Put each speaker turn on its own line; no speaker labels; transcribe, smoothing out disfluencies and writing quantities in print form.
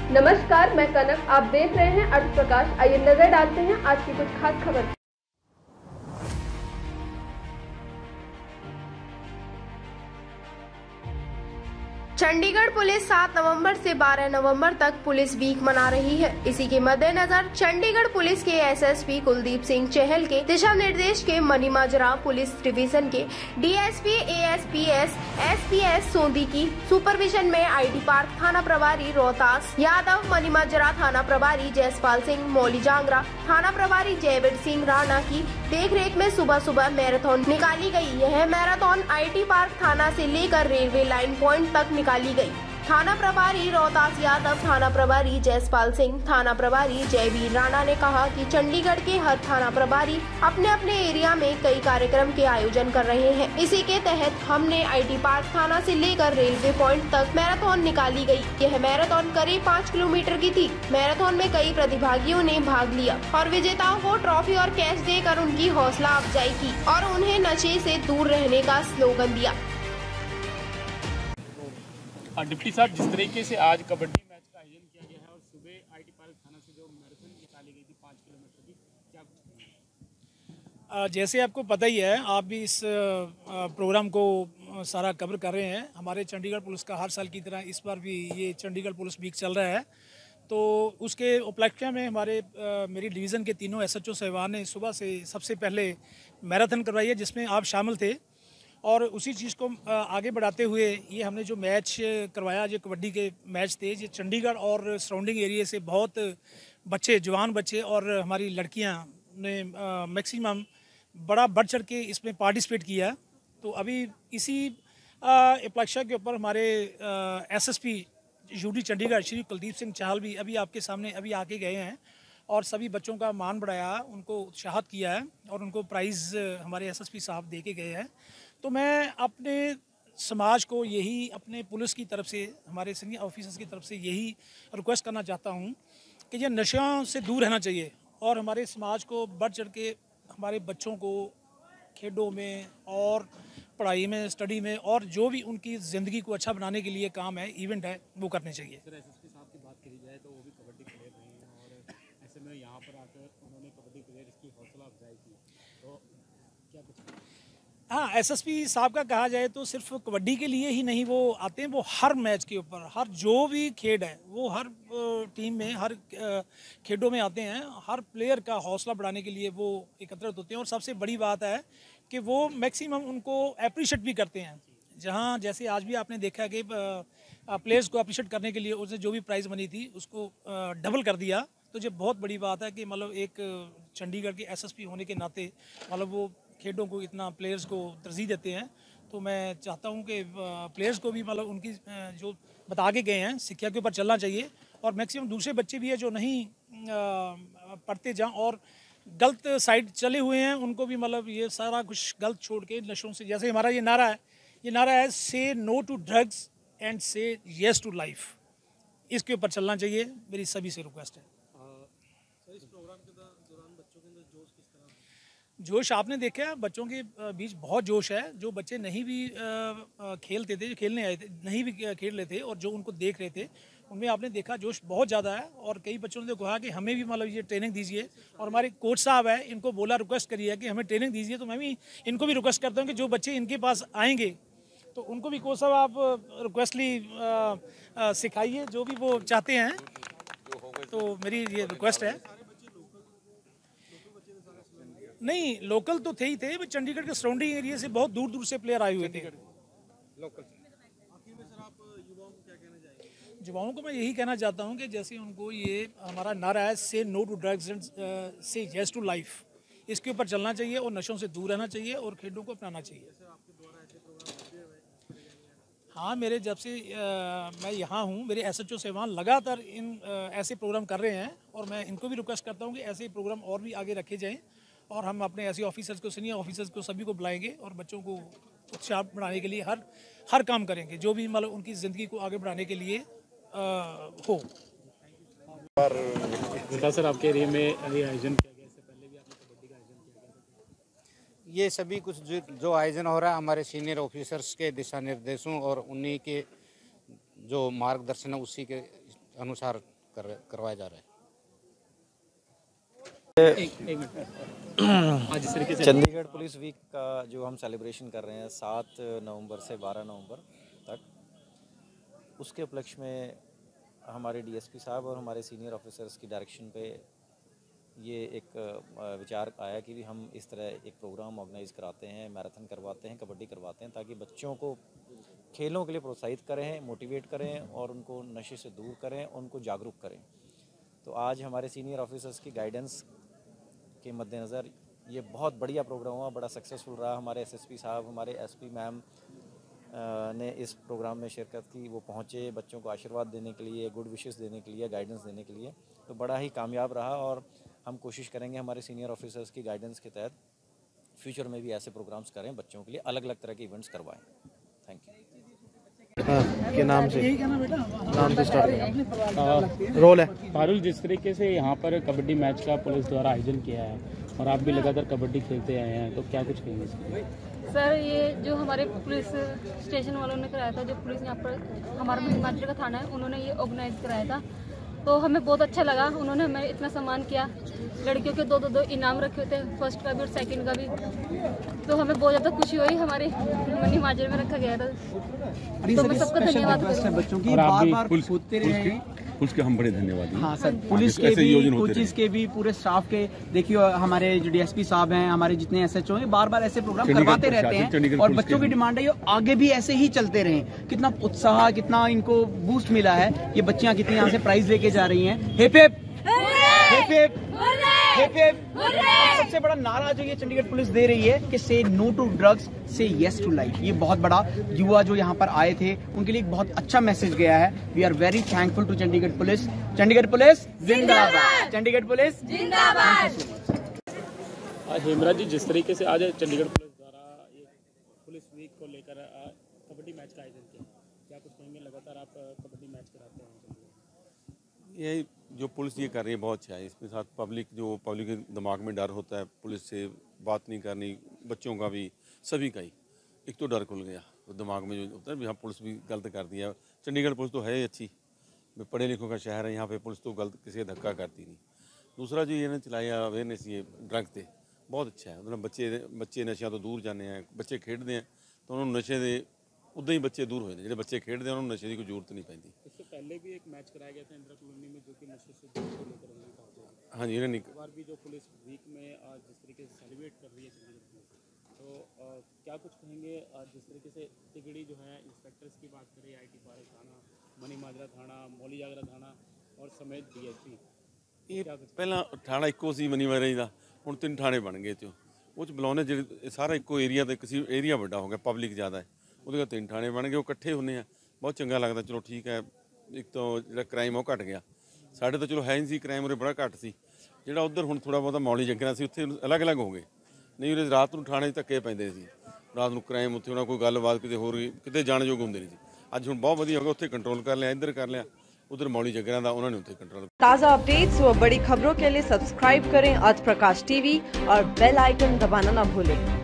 नमस्कार, मैं कनक। आप देख रहे हैं अर्थ प्रकाश। आइए नजर डालते हैं आज की कुछ खास खबर। चंडीगढ़ पुलिस 7 नवंबर से 12 नवंबर तक पुलिस वीक मना रही है। इसी के मद्देनजर चंडीगढ़ पुलिस के एसएसपी कुलदीप सिंह चहल के दिशा निर्देश के मनीमाजरा पुलिस डिवीजन के डीएसपी, एएसपीएस, एसपीएस सोंदी की सुपरविजन में आईटी पार्क थाना प्रभारी रोहतास यादव, मनीमाजरा थाना प्रभारी जयसपाल सिंह, मौली जांगरा थाना प्रभारी जयवीर सिंह राणा की देखरेख में सुबह सुबह मैराथन निकाली गई। यह मैराथन आईटी पार्क थाना से लेकर रेलवे लाइन पॉइंट तक निकाली गई। थाना प्रभारी रोहतास यादव, थाना प्रभारी जयसपाल सिंह, थाना प्रभारी जयवीर राणा ने कहा कि चंडीगढ़ के हर थाना प्रभारी अपने अपने एरिया में कई कार्यक्रम के आयोजन कर रहे हैं। इसी के तहत हमने आईटी पार्क थाना से लेकर रेलवे पॉइंट तक मैराथन निकाली गई। यह मैराथन करीब 5 किलोमीटर की थी। मैराथन में कई प्रतिभागियों ने भाग लिया और विजेताओं को ट्रॉफी और कैश देकर उनकी हौसला अफजाई की और उन्हें नशे से दूर रहने का स्लोगन दिया।
डिप्टी साहब, जिस तरीके से आज कबड्डी मैच का आयोजन किया गया है और सुबह आईटी पार्क थाना से जो मैराथन निकाली गई थी 5 किलोमीटर की, क्या
जैसे आपको पता ही है, आप भी इस प्रोग्राम को सारा कवर कर रहे हैं। हमारे चंडीगढ़ पुलिस का हर साल की तरह इस बार भी ये चंडीगढ़ पुलिस वीक चल रहा है, तो उसके उपलक्ष्य में हमारे मेरी डिवीज़न के तीनों एसएचओ साहिबान ने सुबह से सबसे पहले मैराथन करवाई है, जिसमें आप शामिल थे। और उसी चीज़ को आगे बढ़ाते हुए ये हमने जो मैच करवाया, जो कबड्डी के मैच थे, ये चंडीगढ़ और सराउंडिंग एरिया से बहुत बच्चे, जवान बच्चे और हमारी लड़कियां ने मैक्सिमम बड़ा बढ़ चढ़ के इसमें पार्टिसिपेट किया। तो अभी इसी उपलक्ष्य के ऊपर हमारे एसएसपी यूडी चंडीगढ़ श्री कुलदीप सिंह चहल भी अभी आपके सामने अभी आके गए हैं और सभी बच्चों का मान बढ़ाया, उनको उत्साहित किया है और उनको प्राइज़ हमारे एसएसपी साहब दे के गए हैं। तो मैं अपने समाज को यही, अपने पुलिस की तरफ से, हमारे सीनियर ऑफिसर्स की तरफ से यही रिक्वेस्ट करना चाहता हूं कि ये नशों से दूर रहना चाहिए और हमारे समाज को बढ़ चढ़ के हमारे बच्चों को खेलों में और पढ़ाई में, स्टडी में और जो भी उनकी ज़िंदगी को अच्छा बनाने के लिए काम है, इवेंट है, वो करने चाहिए।
सर, एसएसपी साहब की बात करी जाए तो वो भी कबड्डी प्लेयर रहे हैं और ऐसे में यहाँ पर आकर उन्होंने कबड्डी प्लेयर्स की हौसला अफजाई की, तो क्या कुछ?
हाँ, एसएसपी साहब का कहा जाए तो सिर्फ कबड्डी के लिए ही नहीं वो आते हैं, वो हर मैच के ऊपर, हर जो भी खेल है वो हर टीम में, हर खेलों में आते हैं। हर प्लेयर का हौसला बढ़ाने के लिए वो एकत्रित होते हैं और सबसे बड़ी बात है कि वो मैक्सिमम उनको अप्रिशिएट भी करते हैं। जहाँ जैसे आज भी आपने देखा कि प्लेयर्स को अप्रिशिएट करने के लिए उसने जो भी प्राइज़ बनी थी उसको डबल कर दिया। तो ये बहुत बड़ी बात है कि मतलब एक चंडीगढ़ के एसएसपी होने के नाते मतलब वो खेलों को इतना, प्लेयर्स को तरजीह देते हैं। तो मैं चाहता हूं कि प्लेयर्स को भी मतलब उनकी जो बता के गए हैं शिक्षा के ऊपर चलना चाहिए और मैक्सिमम दूसरे बच्चे भी है जो नहीं पढ़ते जाएं और गलत साइड चले हुए हैं, उनको भी मतलब ये सारा कुछ गलत छोड़ के नशों से, जैसे हमारा ये नारा है say no to drugs and say yes to life, इसके ऊपर चलना चाहिए। मेरी सभी से रिक्वेस्ट है।
इस प्रोग्राम के दौरान बच्चों के अंदर जोश किस तरह?
जोश आपने देखा है, बच्चों के बीच बहुत जोश है। जो बच्चे नहीं भी खेलते थे, जो खेलने आए थे, नहीं भी खेल रहे थे और जो उनको देख रहे थे, उनमें आपने देखा जोश बहुत ज़्यादा है। और कई बच्चों ने तो कहा कि हमें भी मतलब ये ट्रेनिंग दीजिए और हमारे कोच साहब है, इनको बोला, रिक्वेस्ट करिए कि हमें ट्रेनिंग दीजिए। तो मैं भी इनको भी रिक्वेस्ट करता हूँ कि जो बच्चे इनके पास आएंगे तो उनको भी कोच साहब आप रिक्वेस्टली सिखाइए जो भी वो चाहते हैं। तो मेरी ये रिक्वेस्ट है। नहीं, लोकल तो थे ही थे, चंडीगढ़ के सराउंडिंग एरिया से बहुत दूर दूर से प्लेयर आए हुए थे।
लोकल आखिर में सर, आप युवाओं को क्या कहना चाहेंगे?
युवाओं को मैं यही कहना चाहता हूं कि जैसे उनको ये हमारा नारा है say no to drugs and say yes to life, इसके ऊपर चलना चाहिए और नशों से दूर रहना चाहिए और खेलों को अपनाना चाहिए। हाँ, मेरे जब से मैं यहाँ हूँ, मेरे एसएचओ साहिबान लगातार इन ऐसे प्रोग्राम कर रहे हैं और मैं इनको भी रिक्वेस्ट करता हूँ कि ऐसे प्रोग्राम और भी आगे रखे जाएँ और हम अपने ऐसे ऑफिसर्स को, सीनियर ऑफिसर्स को, सभी को बुलाएंगे और बच्चों को उत्साह बढ़ाने के लिए हर काम करेंगे जो भी मतलब उनकी ज़िंदगी को आगे बढ़ाने के लिए हो।
सर, आपके एरिया में आयोजन किया गया, इससे पहले भी आपने कबड्डी का आयोजन किया गया?
ये सभी कुछ जो आयोजन हो रहा है हमारे सीनियर ऑफिसर्स के दिशा निर्देशों और उन्हीं के जो मार्गदर्शन है उसी के अनुसार करवाया जा रहा है।
आज जिस तरीके से
चंडीगढ़ पुलिस वीक का जो हम सेलिब्रेशन कर रहे हैं 7 नवंबर से 12 नवंबर तक, उसके उपलक्ष्य में हमारे डीएसपी साहब और हमारे सीनियर ऑफिसर्स की डायरेक्शन पे ये एक विचार आया कि भी हम इस तरह एक प्रोग्राम ऑर्गेनाइज कराते हैं, मैराथन करवाते हैं, कबड्डी करवाते हैं, ताकि बच्चों को खेलों के लिए प्रोत्साहित करें, मोटिवेट करें और उनको नशे से दूर करें, उनको जागरूक करें। तो आज हमारे सीनियर ऑफिसर्स की गाइडेंस के मद्देनज़र ये बहुत बढ़िया प्रोग्राम हुआ, बड़ा सक्सेसफुल रहा। हमारे एसएसपी साहब, हमारे एसपी मैम ने इस प्रोग्राम में शिरकत की, वो पहुँचे बच्चों को आशीर्वाद देने के लिए, गुड विशेस देने के लिए, गाइडेंस देने के लिए। तो बड़ा ही कामयाब रहा और हम कोशिश करेंगे हमारे सीनियर ऑफिसर्स की गाइडेंस के तहत फ्यूचर में भी ऐसे प्रोग्राम्स करें, बच्चों के लिए अलग अलग तरह के इवेंट्स करवाएं। Thank you.
के नाम से स्टार्ट रोल है।
पारुल, जिस तरीके से यहाँ पर कबड्डी मैच का पुलिस द्वारा आयोजन किया है और आप भी लगातार कबड्डी खेलते आए हैं, तो क्या कुछ कहेंगे इसमें?
सर, ये जो हमारे पुलिस स्टेशन वालों ने कराया था, जो पुलिस यहाँ पर हमारा हिमाचल का थाना है, उन्होंने ये ऑर्गेनाइज कराया था, तो हमें बहुत अच्छा लगा। उन्होंने हमें इतना सम्मान किया। लड़कियों के दो इनाम रखे थे, फर्स्ट का भी और सेकंड का भी, तो हमें बहुत ज़्यादा खुशी हुई। हमारे हिमाचल में रखा गया था, तो मैं सबका धन्यवाद करूँगी।
बच्चों की बार पूछते रहे,
पुलिस के हम बड़े धन्यवादी।
हाँ सर, पुलिस के भी, कोचिज के भी, पूरे स्टाफ के। देखिए हमारे जो डीएसपी साहब हैं, हमारे जितने एसएचओ हैं, बार बार ऐसे प्रोग्राम करवाते रहते हैं और बच्चों की डिमांड है ये आगे भी ऐसे ही चलते रहें। कितना उत्साह, कितना इनको बूस्ट मिला है। ये बच्चियां कितनी यहाँ से प्राइज लेके जा रही हैं। Hip hip hip hip hip hip. सबसे बड़ा नारा जो ये चंडीगढ़ पुलिस दे रही है कि say no to drugs, say yes to life. ये बहुत बड़ा युवा जो यहाँ पर आए थे उनके लिए एक बहुत अच्छा मैसेज गया है। We are very thankful to Chandigarh police. Chandigarh police जिंदाबाद, चंडीगढ़ पुलिस जिंदाबाद।
हेमराज जी, जिस तरीके से आज चंडीगढ़ पुलिस द्वारा ये पुलिस वीक को लेकर कबड्डी मैच का आयोजन किया, क्या कुछ कहेंगे? लगातार आप कबड्डी मैच कराते हैं।
ये जो पुलिस ये कर रही है बहुत अच्छा है। इसके साथ पब्लिक के दिमाग में डर होता है, पुलिस से बात नहीं करनी, बच्चों का भी, सभी का ही एक तो डर खुल गया तो दिमाग में जो होता है यहाँ पुलिस भी गलत कर दिया। चंडीगढ़ पुलिस तो है ही अच्छी, पढ़े लिखों का शहर है, यहाँ पे पुलिस तो गलत किसी का धक्का करती नहीं। दूसरा जो ये चलाया अवेयरनेस, ये ड्रग से बहुत अच्छा है। मतलब बच्चे नशा तो दूर जाने हैं, बच्चे खेडते हैं तो उन्होंने नशे के उदा ही बच्चे दूर हो जाते, जो बच्चे खेडते हैं उन्होंने नशे की कोई जरूरत नहीं पैंती।
इससे पहले भी एक मैच कराया गया था इंदिरा कॉलोनी में, जो कि नशे से दूर को लेकर
हाँ जी, इन्हें
इस बार भी जो पुलिस वीक में जिस तरीके से सेलिब्रेट कर रही है चंडीगढ़ पुलिस, तो क्या कुछ कहेंगे? जिस तरीके से तिगड़ी जो है इंस्पेक्टर्स की बात करें, IT पार्क थाना, मनी माजरा थाना, मौली जागरा थाना और समेत DSP,
ये पहला थाना इक्को सी मनी माजरा का, हुण 3 थाने बन गए। वो बुलाने जो सारा इक्को एरिया तो किसी एरिया बड़ा हो गया, पब्लिक ज़्यादा है, वो 3 थाने बन गए, वो इकट्ठे होने हैं, बहुत चंगा लगता। चलो ठीक है, एक तो जो क्राइम वो घट गया। साढ़े तो चलो है नहीं सी क्राइम, उरे बड़ा घट सी। जो उधर हुण थोड़ा बहुत मौली जगरा से उत्थे अलग अलग हो गए, नहीं उरे रात को थाने धक्के पैंदे सी, रात को क्राइम उत्थे होना, कोई गलबात किते होर किते जाण योग होंदे नहीं सी। अज हुण बहुत वधिया हो गया, उत्थे कंट्रोल कर लिया, इधर कर लिया, उधर मौली जगरा दा उन्होंने उत्थे कंट्रोल।
ताज़ा अपडेट्स व बड़ी खबरों के लिए सब्सक्राइब करें आज प्रकाश टीवी और बेल आइकन दबाना ना भूलें।